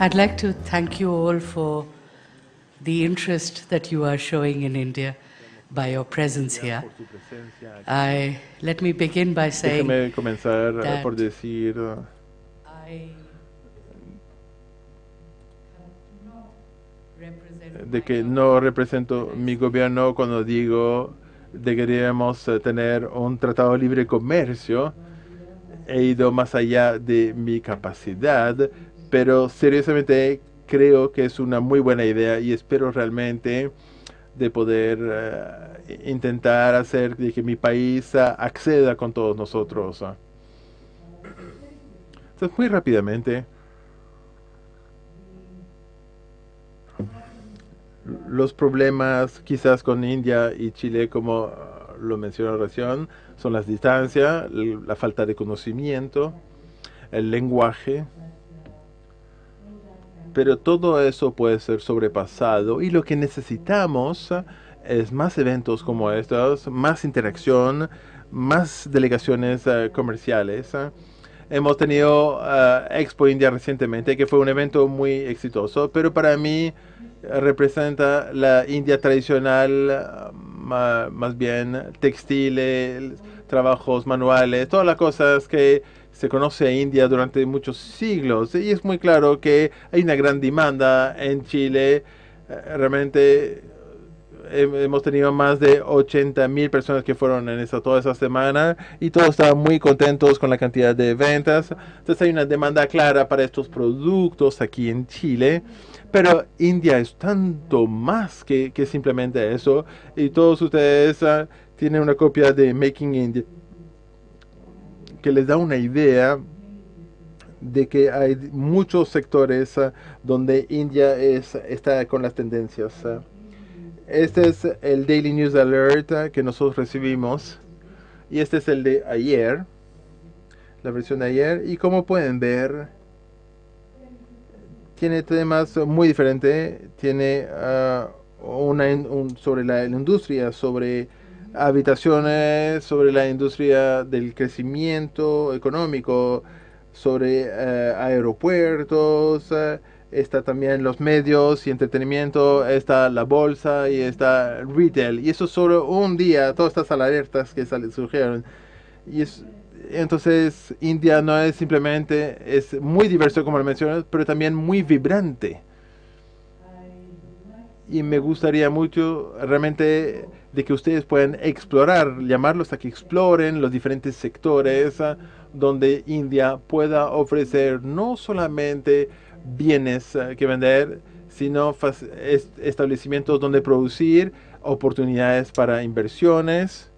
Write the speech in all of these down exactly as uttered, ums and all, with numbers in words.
I'd like to thank you all for the interest that you are showing in India by your presence here. I, let me begin by saying Déjeme comenzar that por decir I de que no represento mi gobierno cuando digo de que deberíamos tener un tratado de libre comercio. He ido más allá de mi capacidad, pero seriosamente creo que es una muy buena idea y espero realmente de poder uh, intentar hacer de que mi país uh, acceda con todos nosotros. Uh. Entonces, muy rápidamente, los problemas quizás con India y Chile, como lo mencionó recién, son las distancias, la falta de conocimiento, el lenguaje, pero todo eso puede ser sobrepasado y lo que necesitamos es más eventos como estos, más interacción, más delegaciones uh, comerciales. Uh. Hemos tenido uh, Expo India recientemente, que fue un evento muy exitoso, pero para mí uh, representa la India tradicional, uh, ma, más bien textiles, trabajos manuales, todas las cosas que se conoce a India durante muchos siglos. Y es muy claro que hay una gran demanda en Chile. Uh, realmente hemos tenido más de ochenta mil personas que fueron en esa, toda esa semana y todos estaban muy contentos con la cantidad de ventas. Entonces hay una demanda clara para estos productos aquí en Chile, pero India es tanto más que, que simplemente eso y todos ustedes uh, tienen una copia de Making India que les da una idea de que hay muchos sectores uh, donde India es, está con las tendencias. Uh. Este es el Daily News Alert que nosotros recibimos. Y este es el de ayer. La versión de ayer. Y como pueden ver, tiene temas muy diferentes. Tiene uh, una un, sobre la, la industria, sobre habitaciones, sobre la industria del crecimiento económico, sobre uh, aeropuertos. Uh, está también los medios y entretenimiento, está la bolsa y está retail. Y eso es solo un día, todas estas alertas que sal, surgieron. Y es, entonces, India no es simplemente, es muy diverso como lo mencionas, pero también muy vibrante. Y me gustaría mucho realmente de que ustedes puedan explorar, llamarlos a que exploren los diferentes sectores uh, donde India pueda ofrecer no solamente bienes uh, que vender, sino est establecimientos donde producir, oportunidades para inversiones.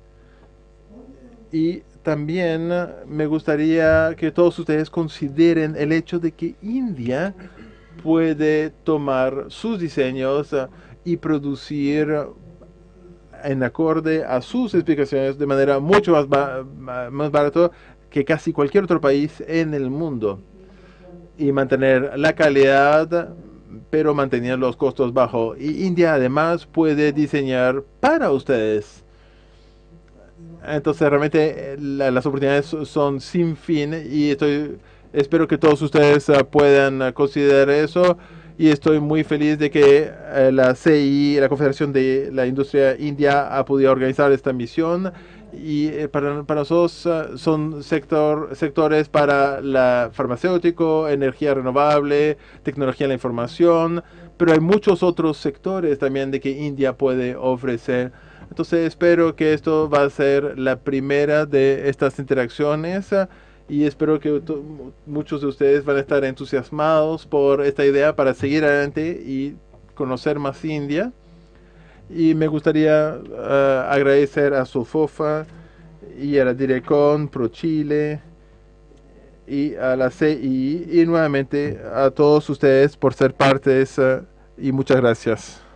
Y también uh, me gustaría que todos ustedes consideren el hecho de que India puede tomar sus diseños uh, y producir uh, en acorde a sus explicaciones de manera mucho más, ba más barato que casi cualquier otro país en el mundo y mantener la calidad pero mantener los costos bajos. Y India además puede diseñar para ustedes. Entonces realmente la, las oportunidades son sin fin y estoy espero que todos ustedes uh, puedan uh, considerar eso. Y estoy muy feliz de que uh, la C I, la Confederación de la Industria India, ha podido organizar esta misión. Y eh, para, para nosotros uh, son sector, sectores para la farmacéutico, energía renovable, tecnología de la información, pero hay muchos otros sectores también de que India puede ofrecer. Entonces espero que esto va a ser la primera de estas interacciones. Uh, y espero que muchos de ustedes van a estar entusiasmados por esta idea para seguir adelante y conocer más India. Y me gustaría uh, agradecer a Sofofa y a la Direcon Pro Chile y a la C I y nuevamente a todos ustedes por ser partes uh, y muchas gracias.